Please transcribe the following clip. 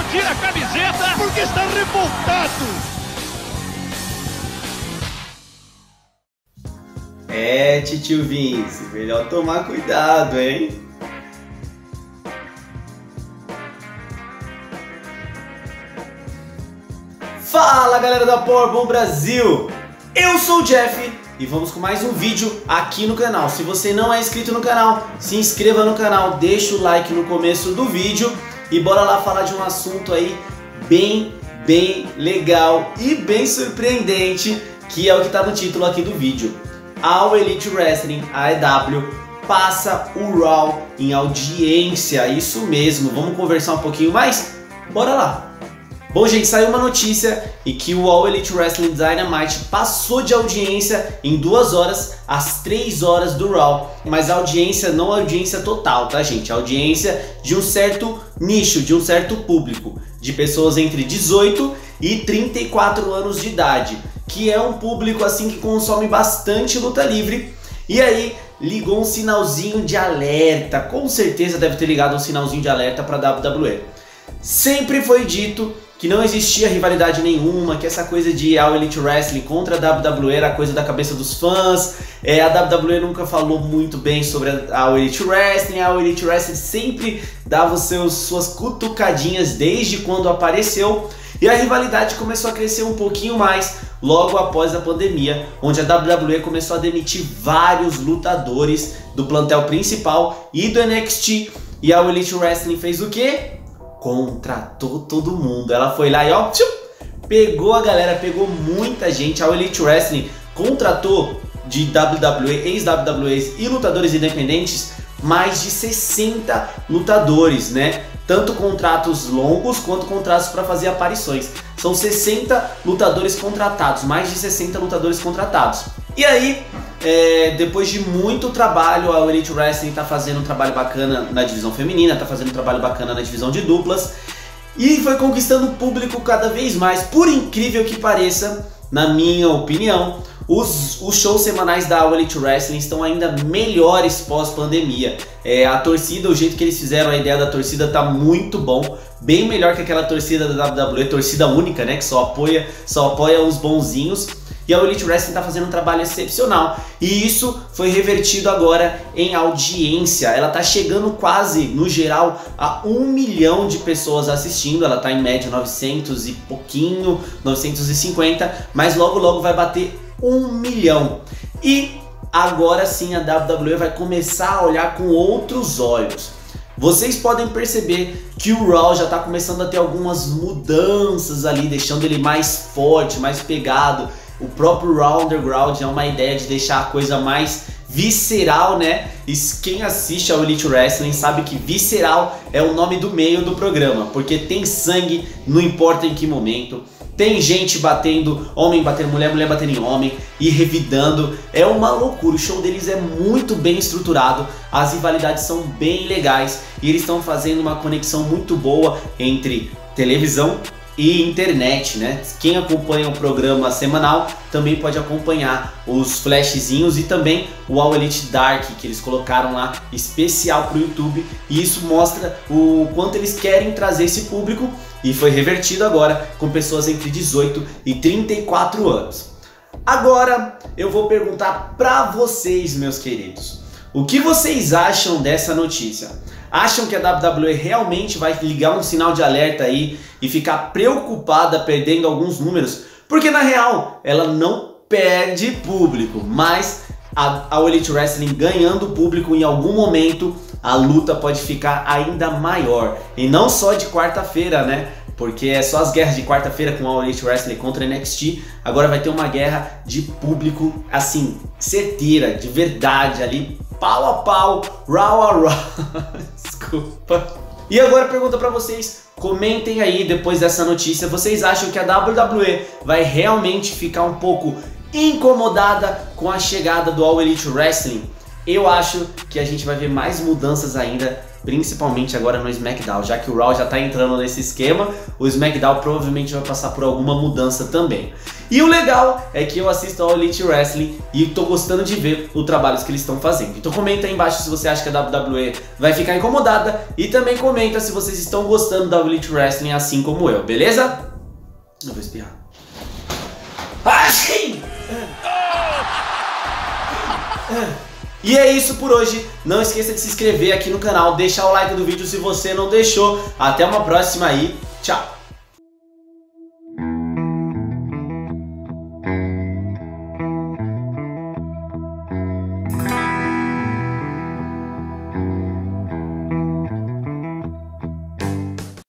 tira a camiseta porque está revoltado. Titio Vince, melhor tomar cuidado, hein? Fala, galera da Powerbomb Brasil! Eu sou o Jeff e vamos com mais um vídeo aqui no canal. Se você não é inscrito no canal, se inscreva no canal, deixa o like no começo do vídeo e bora lá falar de um assunto aí bem legal e bem surpreendente, que é o que está no título aqui do vídeo. A All Elite Wrestling, a AEW, passa o Raw em audiência, isso mesmo. Vamos conversar um pouquinho mais? Bora lá! Bom, gente, saiu uma notícia em que o All Elite Wrestling Dynamite passou de audiência em 2 horas às 3 horas do Raw. Mas a audiência não é audiência total, tá, gente? A audiência de um certo nicho, de um certo público, de pessoas entre 18 e 34 anos de idade, que é um público assim que consome bastante luta livre. E aí ligou um sinalzinho de alerta, com certeza deve ter ligado um sinalzinho de alerta para a WWE. Sempre foi dito que não existia rivalidade nenhuma, que essa coisa de All Elite Wrestling contra a WWE era coisa da cabeça dos fãs. A WWE nunca falou muito bem sobre a All Elite Wrestling. A All Elite Wrestling sempre dava suas cutucadinhas desde quando apareceu. E a rivalidade começou a crescer um pouquinho mais logo após a pandemia, onde a WWE começou a demitir vários lutadores do plantel principal e do NXT. E a All Elite Wrestling fez o quê? Contratou todo mundo. Ela foi lá e ó, pegou a galera, pegou muita gente. A All Elite Wrestling contratou de WWE, ex-WWEs e lutadores independentes mais de 60 lutadores, né? Tanto contratos longos quanto contratos para fazer aparições. São 60 lutadores contratados, mais de 60 lutadores contratados. E aí, depois de muito trabalho, a All Elite Wrestling tá fazendo um trabalho bacana na divisão feminina, tá fazendo um trabalho bacana na divisão de duplas e foi conquistando o público cada vez mais. Por incrível que pareça, na minha opinião, os shows semanais da All Elite Wrestling estão ainda melhores pós-pandemia. A torcida, o jeito que eles fizeram, a ideia da torcida tá muito bom. Bem melhor que aquela torcida da WWE, torcida única, né? Que só apoia os bonzinhos. E a All Elite Wrestling tá fazendo um trabalho excepcional. E isso foi revertido agora em audiência. Ela tá chegando quase, no geral, a 1 milhão de pessoas assistindo. Ela tá em média 900 e pouquinho, 950. Mas logo vai bater 1 milhão. E agora sim a WWE vai começar a olhar com outros olhos. Vocês podem perceber que o Raw já está começando a ter algumas mudanças ali, deixando ele mais forte, mais pegado. O próprio Raw Underground é uma ideia de deixar a coisa mais visceral, né? E quem assiste ao Elite Wrestling sabe que visceral é o nome do meio do programa, porque tem sangue, não importa em que momento. Tem gente batendo, homem batendo mulher, mulher batendo em homem e revidando. É uma loucura, o show deles é muito bem estruturado, as rivalidades são bem legais e eles estão fazendo uma conexão muito boa entre televisão e internet, né? Quem acompanha o programa semanal também pode acompanhar os flashzinhos e também o All Elite Dark, que eles colocaram lá especial para o YouTube, e isso mostra o quanto eles querem trazer esse público, e foi revertido agora com pessoas entre 18 e 34 anos. Agora eu vou perguntar para vocês, meus queridos, o que vocês acham dessa notícia? Acham que a WWE realmente vai ligar um sinal de alerta aí e ficar preocupada perdendo alguns números? Porque na real ela não perde público, mas a All Elite Wrestling ganhando público em algum momento, a luta pode ficar ainda maior. E não só de quarta-feira, né? Porque é só as guerras de quarta-feira com a All Elite Wrestling contra a NXT. Agora vai ter uma guerra de público, assim, certeira, de verdade ali, pau a pau, raw a raw. Desculpa. E agora pergunta pra vocês, comentem aí depois dessa notícia, vocês acham que a WWE vai realmente ficar um pouco incomodada com a chegada do All Elite Wrestling? Eu acho que a gente vai ver mais mudanças ainda, principalmente agora no SmackDown, já que o Raw já tá entrando nesse esquema, o SmackDown provavelmente vai passar por alguma mudança também. E o legal é que eu assisto ao Elite Wrestling e tô gostando de ver o trabalho que eles estão fazendo. Então comenta aí embaixo se você acha que a WWE vai ficar incomodada e também comenta se vocês estão gostando da Elite Wrestling assim como eu, beleza? Eu vou espirrar. Sim! E é isso por hoje. Não esqueça de se inscrever aqui no canal, deixar o like do vídeo se você não deixou. Até uma próxima aí. Tchau!